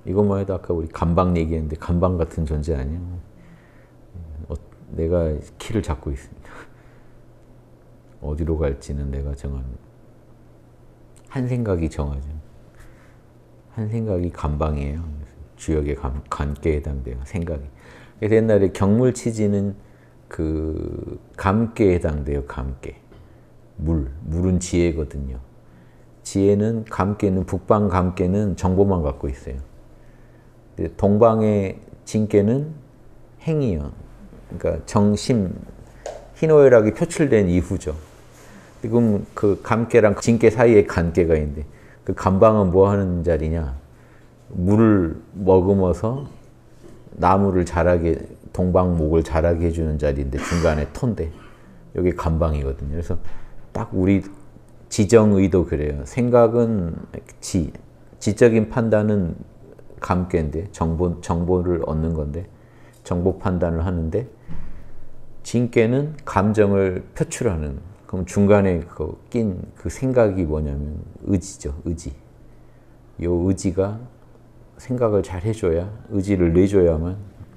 이것만 해도 아까 우리 감방 얘기했는데 감방 같은 존재 아니야. 내가 키를 잡고 있습니다. 어디로 갈지는 내가 정하는. 한 생각이 정하죠. 한 생각이 감방이에요. 주역의 감께 해당돼요. 생각이. 그래서 옛날에 경물치지는 그 감께 해당돼요. 감께. 물은 지혜거든요. 지혜는 감께는 북방 감께는 정보만 갖고 있어요. 동방의 진께는 행이요. 그러니까 정심, 희노애락이 표출된 이후죠. 그럼 그 감께랑 진께 사이에 간께가 있는데 그 감방은 뭐 하는 자리냐? 물을 머금어서 나무를 자라게, 동방목을 자라게 해주는 자리인데 중간에 토인데 여기 감방이거든요. 그래서 딱 우리 지정의도 그래요. 생각은 지적인 판단은 감께인데 정보를 얻는 건데 정보 판단을 하는데 진께는 감정을 표출하는. 그럼 중간에 낀 그 생각이 뭐냐면 의지죠. 의지. 요 의지가 생각을 잘 해줘야, 의지를 내줘야만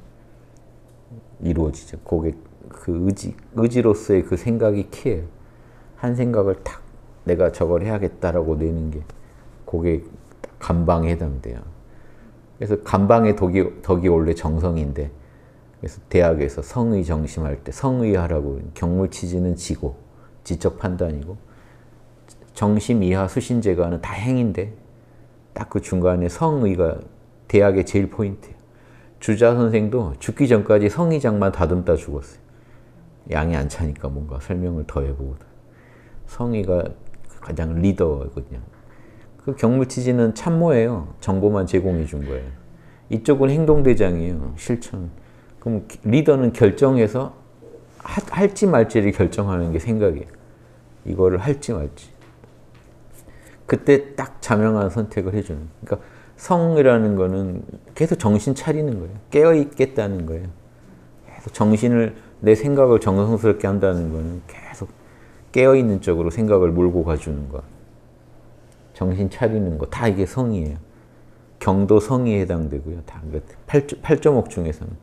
이루어지죠. 그게 그 의지로서의 그 생각이 키예요. 한 생각을 탁 내가 저걸 해야겠다라고 내는 게 그게 감방에 해당돼요. 그래서 감방의 덕이 원래 정성인데, 그래서 대학에서 성의 정심할 때 성의하라고, 경물치지는 지고 지적 판단이고 정심 이하 수신제가는 다 행인데 딱 그 중간에 성의가 대학의 제일 포인트예요. 주자 선생도 죽기 전까지 성의장만 다듬다 죽었어요. 양이 안 차니까 뭔가 설명을 더 해보고. 성의가 가장 리더거든요. 그 경물치지는 참모예요. 정보만 제공해 준 거예요. 이쪽은 행동대장이에요. 실천. 그럼 리더는 결정해서 할지 말지를 결정하는 게 생각이에요. 이거를 할지 말지. 그때 딱 자명한 선택을 해주는. 그러니까 성이라는 거는 계속 정신 차리는 거예요. 깨어있겠다는 거예요. 계속 정신을, 내 생각을 정성스럽게 한다는 거는 계속 깨어있는 쪽으로 생각을 몰고 가주는 거. 정신 차리는 거. 다 이게 성이에요. 경도 성의에 해당되고요. 다. 팔조목 중에서는.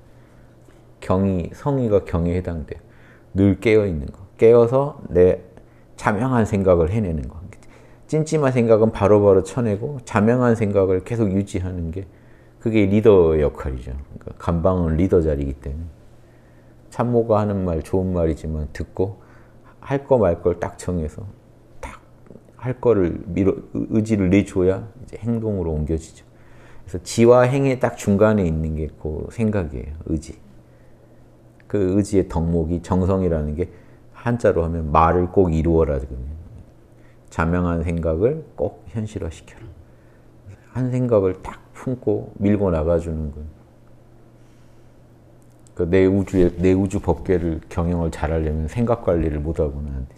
성의가 경에 해당돼요. 늘 깨어있는 거. 깨어서 내 자명한 생각을 해내는 거. 찜찜한 생각은 바로바로 쳐내고 자명한 생각을 계속 유지하는 게 그게 리더의 역할이죠. 그러니까 감방은 리더 자리이기 때문에 참모가 하는 말 좋은 말이지만 듣고 할 거 말 걸 딱 정해서 딱 할 거를 의지를 내줘야 이제 행동으로 옮겨지죠. 그래서 지와 행의 딱 중간에 있는 게 그 생각이에요. 의지. 그 의지의 덕목이 정성이라는 게 한자로 하면 말을 꼭 이루어라. 자명한 생각을 꼭 현실화시켜라. 한 생각을 딱 품고 밀고 나가주는 건. 그 내 우주 법계를 경영을 잘하려면 생각 관리를 못하고는 안 돼.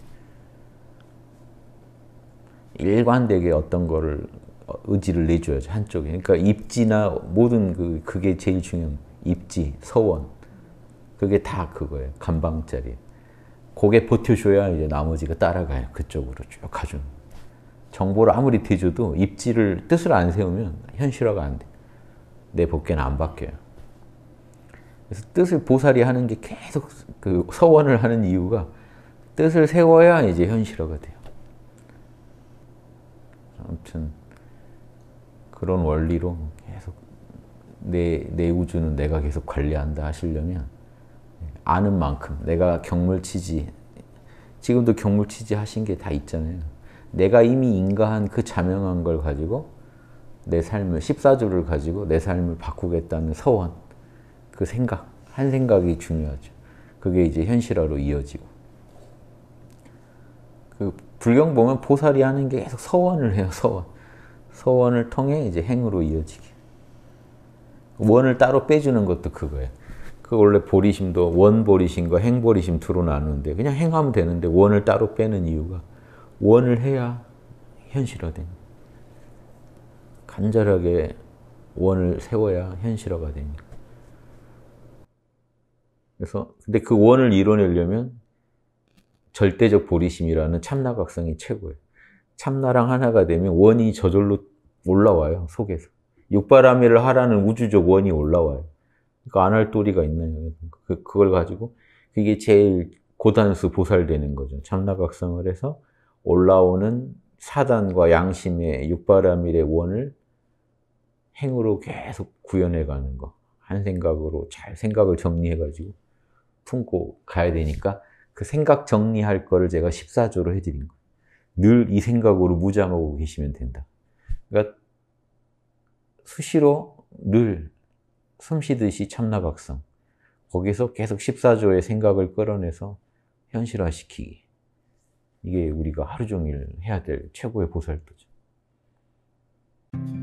일관되게 어떤 거를 의지를 내줘야죠. 한쪽에. 그러니까 입지나 모든 그게 제일 중요한 입지, 서원. 그게 다 그거예요. 감방짜리. 그게 버텨줘야 이제 나머지가 따라가요. 그쪽으로 쭉 가주는. 정보를 아무리 대줘도 입지를, 뜻을 안 세우면 현실화가 안 돼. 내 법계는 안 바뀌어요. 그래서 뜻을 보살이 하는 게 계속 그 서원을 하는 이유가 뜻을 세워야 이제 현실화가 돼요. 아무튼 그런 원리로 계속 내 우주는 내가 계속 관리한다 하시려면 아는 만큼 내가 경물치지, 지금도 경물치지 하신 게 다 있잖아요. 내가 이미 인가한 그 자명한 걸 가지고 내 삶을, 14주를 가지고 내 삶을 바꾸겠다는 서원, 그 생각, 한 생각이 중요하죠. 그게 이제 현실화로 이어지고. 그 불경 보면 보살이 하는 게 계속 서원을 해요. 서원. 서원을 통해 이제 행으로 이어지게. 원을 따로 빼주는 것도 그거예요. 그 원래 보리심도 원보리심과 행보리심 두로 나누는데 그냥 행하면 되는데 원을 따로 빼는 이유가 원을 해야 현실화됩니다. 간절하게 원을 세워야 현실화가 됩니다. 그래서 근데 그 원을 이뤄내려면 절대적 보리심이라는 참나각성이 최고예요. 참나랑 하나가 되면 원이 저절로 올라와요. 속에서. 육바라밀을 하라는 우주적 원이 올라와요. 그러니까 안 할 도리가 있나요? 그걸 가지고 그게 제일 고단수 보살되는 거죠. 참나각성을 해서 올라오는 사단과 양심의 육바라밀의 원을 행으로 계속 구현해 가는 거. 한 생각으로 잘 생각을 정리해 가지고 품고 가야 되니까 그 생각 정리할 거를 제가 14조로 해드린 거예요. 늘 이 생각으로 무장하고 계시면 된다. 그러니까 수시로 늘 숨쉬듯이 참나각성. 거기서 계속 14조의 생각을 끌어내서 현실화시키기. 이게 우리가 하루 종일 해야 될 최고의 보살도죠.